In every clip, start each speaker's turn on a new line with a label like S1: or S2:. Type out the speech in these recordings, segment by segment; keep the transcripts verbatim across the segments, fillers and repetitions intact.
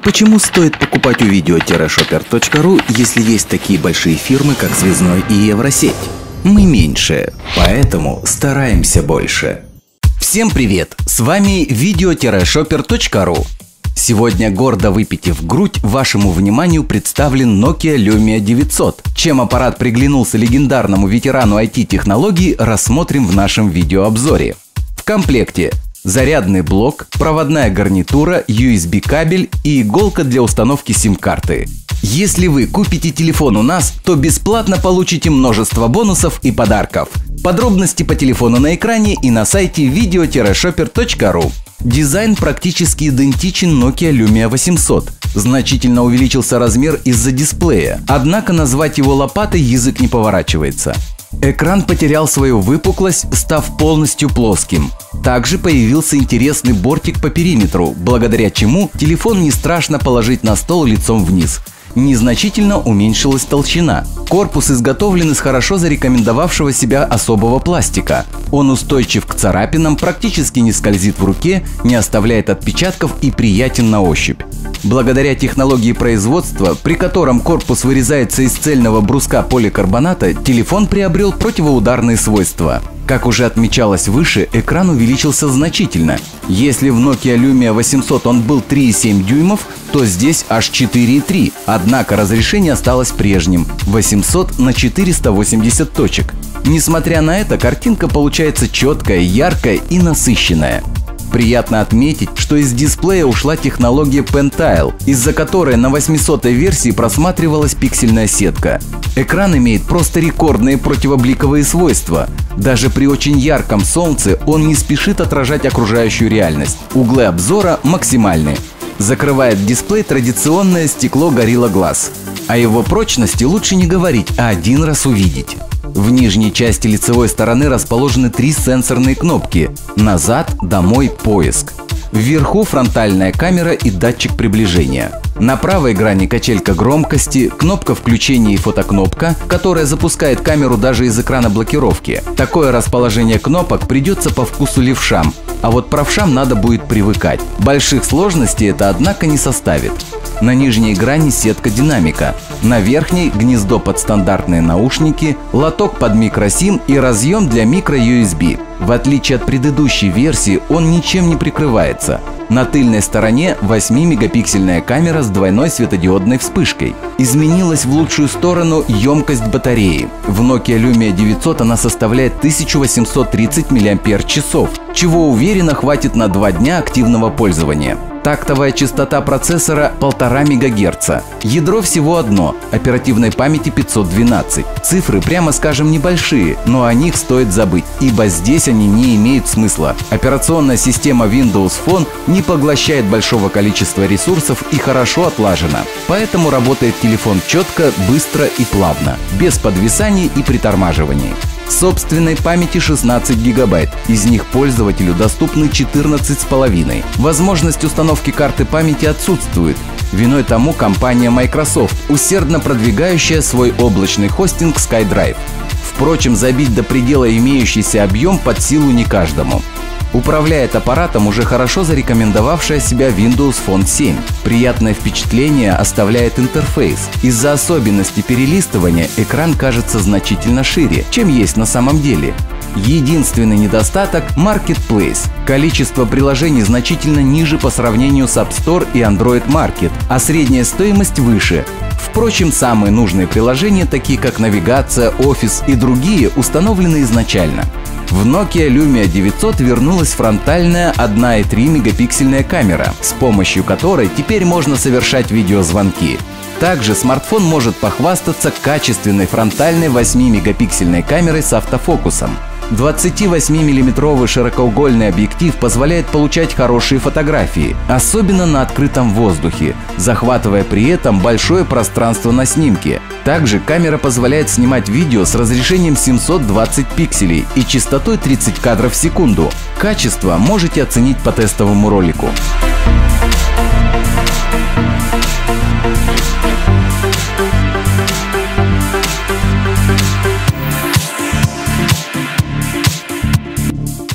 S1: Почему стоит покупать у видео-шоппер точка ру, если есть такие большие фирмы, как Связной и Евросеть? Мы меньше, поэтому стараемся больше. Всем привет! С вами видео-шоппер точка ру. Сегодня, гордо выпитив грудь, вашему вниманию представлен Nokia Lumia девятьсот. Чем аппарат приглянулся легендарному ветерану ай ти-технологий, рассмотрим в нашем видеообзоре. В комплекте зарядный блок, проводная гарнитура, ю эс би кабель и иголка для установки сим-карты. Если вы купите телефон у нас, то бесплатно получите множество бонусов и подарков. Подробности по телефону на экране и на сайте видео-шоппер точка ру. Дизайн практически идентичен Nokia Lumia восемьсот. Значительно увеличился размер из-за дисплея, однако назвать его лопатой язык не поворачивается. Экран потерял свою выпуклость, став полностью плоским. Также появился интересный бортик по периметру, благодаря чему телефон не страшно положить на стол лицом вниз. Незначительно уменьшилась толщина. Корпус изготовлен из хорошо зарекомендовавшего себя особого пластика. Он устойчив к царапинам, практически не скользит в руке, не оставляет отпечатков и приятен на ощупь. Благодаря технологии производства, при котором корпус вырезается из цельного бруска поликарбоната, телефон приобрел противоударные свойства. Как уже отмечалось выше, экран увеличился значительно. Если в Nokia Lumia восемьсот он был три и семь дюймов, то здесь аж четыре и три, однако разрешение осталось прежним – восемьсот на четыреста восемьдесят точек. Несмотря на это, картинка получается четкая, яркая и насыщенная. Приятно отметить, что из дисплея ушла технология Pentile, из-за которой на восьмисотой версии просматривалась пиксельная сетка. Экран имеет просто рекордные противобликовые свойства. Даже при очень ярком солнце он не спешит отражать окружающую реальность. Углы обзора максимальны. Закрывает дисплей традиционное стекло Gorilla Glass. О его прочности лучше не говорить, а один раз увидеть. В нижней части лицевой стороны расположены три сенсорные кнопки – назад, домой, поиск. Вверху фронтальная камера и датчик приближения. На правой грани качелька громкости, кнопка включения и фотокнопка, которая запускает камеру даже из экрана блокировки. Такое расположение кнопок придется по вкусу левшам, а вот правшам надо будет привыкать. Больших сложностей это, однако, не составит. На нижней грани сетка динамика, на верхней гнездо под стандартные наушники, лоток под микросим и разъем для микро-ю эс би. В отличие от предыдущей версии, он ничем не прикрывается. На тыльной стороне восьмимегапиксельная камера с двойной светодиодной вспышкой. Изменилась в лучшую сторону емкость батареи. В Nokia Lumia девятьсот она составляет тысячу восемьсот тридцать миллиампер-часов, чего уверенно хватит на два дня активного пользования. Тактовая частота процессора полтора мегагерца. Ядро всего одно, оперативной памяти пятьсот двенадцать. Цифры, прямо скажем, небольшие, но о них стоит забыть, ибо здесь они не имеют смысла. Операционная система Windows Phone не поглощает большого количества ресурсов и хорошо отлажена. Поэтому работает телефон четко, быстро и плавно, без подвисаний и притормаживаний. Собственной памяти шестнадцать гигабайт, из них пользователю доступны четырнадцать с половиной. Возможность установки карты памяти отсутствует. Виной тому компания Microsoft, усердно продвигающая свой облачный хостинг SkyDrive. Впрочем, забить до предела имеющийся объем под силу не каждому. Управляет аппаратом уже хорошо зарекомендовавшая себя Windows Phone семь. Приятное впечатление оставляет интерфейс. Из-за особенностей перелистывания экран кажется значительно шире, чем есть на самом деле. Единственный недостаток – Marketplace. Количество приложений значительно ниже по сравнению с App Store и Android Market, а средняя стоимость выше. Впрочем, самые нужные приложения, такие как навигация, офис и другие, установлены изначально. В Nokia Lumia девятьсот вернулась фронтальная одна и три мегапиксельная камера, с помощью которой теперь можно совершать видеозвонки. Также смартфон может похвастаться качественной фронтальной восьмимегапиксельной камерой с автофокусом. двадцативосьмимиллиметровый широкоугольный объектив позволяет получать хорошие фотографии, особенно на открытом воздухе, захватывая при этом большое пространство на снимке. Также камера позволяет снимать видео с разрешением семьсот двадцать пикселей и частотой тридцать кадров в секунду. Качество можете оценить по тестовому ролику.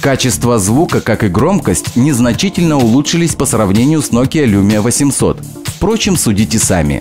S1: Качество звука, как и громкость, незначительно улучшились по сравнению с Nokia Lumia восемьсот. Впрочем, судите сами.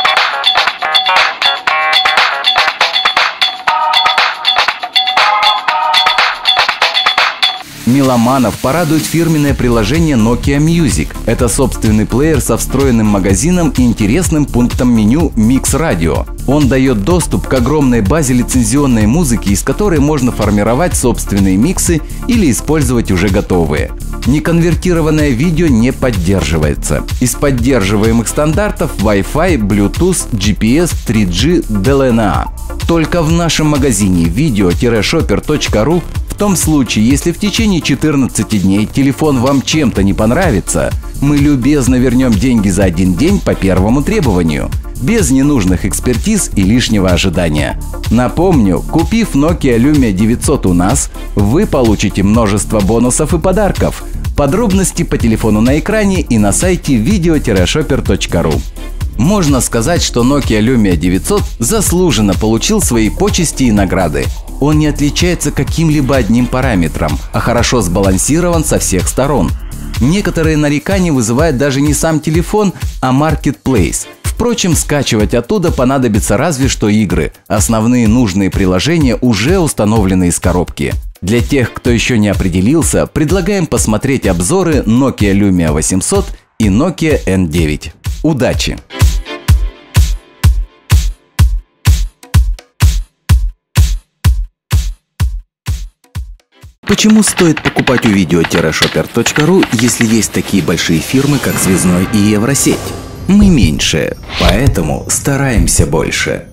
S1: Меломанов порадует фирменное приложение Nokia Music. Это собственный плеер со встроенным магазином и интересным пунктом меню Mix Radio. Он дает доступ к огромной базе лицензионной музыки, из которой можно формировать собственные миксы или использовать уже готовые. Неконвертированное видео не поддерживается. Из поддерживаемых стандартов Wi-Fi, Bluetooth, джи пи эс, три джи, ди эл эн а. Только в нашем магазине видео шопер точка ру в том случае, если в течение четырнадцати дней телефон вам чем-то не понравится, мы любезно вернем деньги за один день по первому требованию, без ненужных экспертиз и лишнего ожидания. Напомню, купив Nokia Lumia девятьсот у нас, вы получите множество бонусов и подарков. Подробности по телефону на экране и на сайте видео шопер точка ру. Можно сказать, что Nokia Lumia девятьсот заслуженно получил свои почести и награды. Он не отличается каким-либо одним параметром, а хорошо сбалансирован со всех сторон. Некоторые нарекания вызывает даже не сам телефон, а Marketplace. Впрочем, скачивать оттуда понадобится разве что игры. Основные нужные приложения уже установлены из коробки. Для тех, кто еще не определился, предлагаем посмотреть обзоры Nokia Lumia восемьсот и Nokia эн девять. Удачи! Почему стоит покупать у видео шопер точка ру, если есть такие большие фирмы, как Связной и Евросеть? Мы меньше, поэтому стараемся больше.